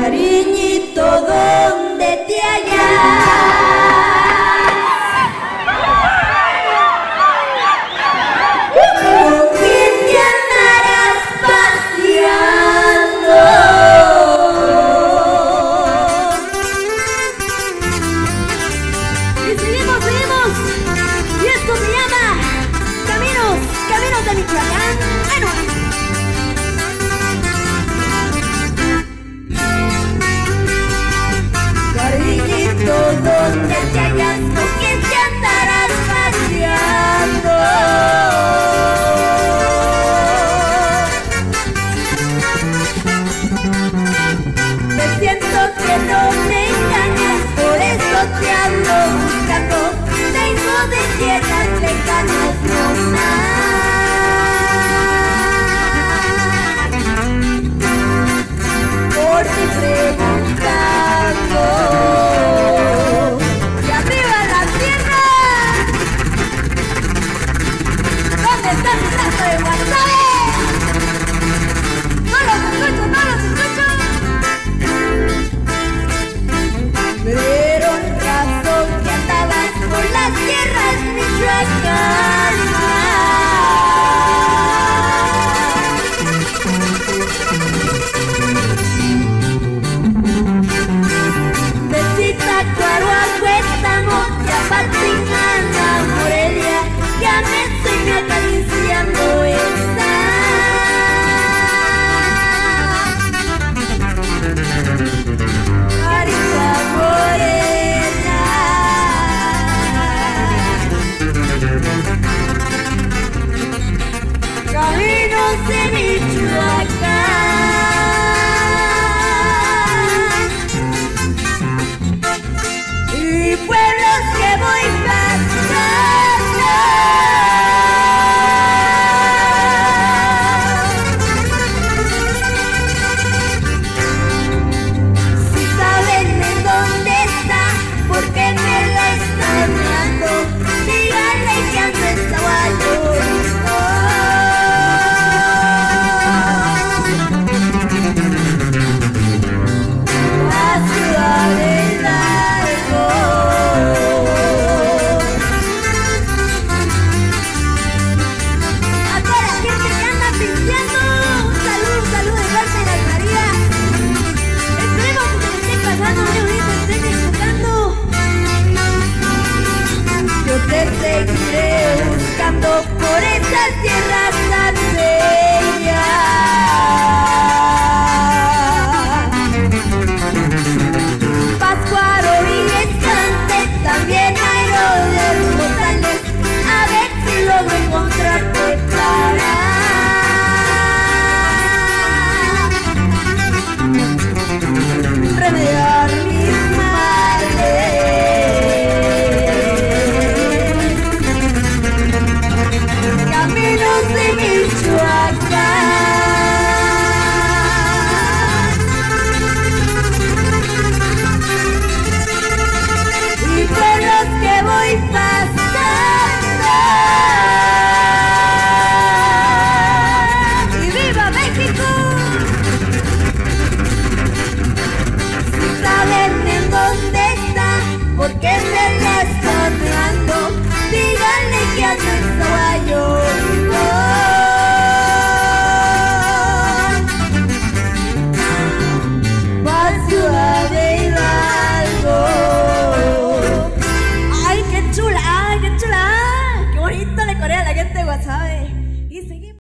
Cariñito, ¿dónde te hallas? ¿Con quién te andarás paseando? Y seguimos, seguimos. Y esto se llama Caminos, Caminos de Michoacán. Bueno. Cariñito, ¿dónde te hallas? ¿Con quién te andarás paseando? Me siento que no me engañas, por eso te ando buscando. Tengo de tierras lejanas no más.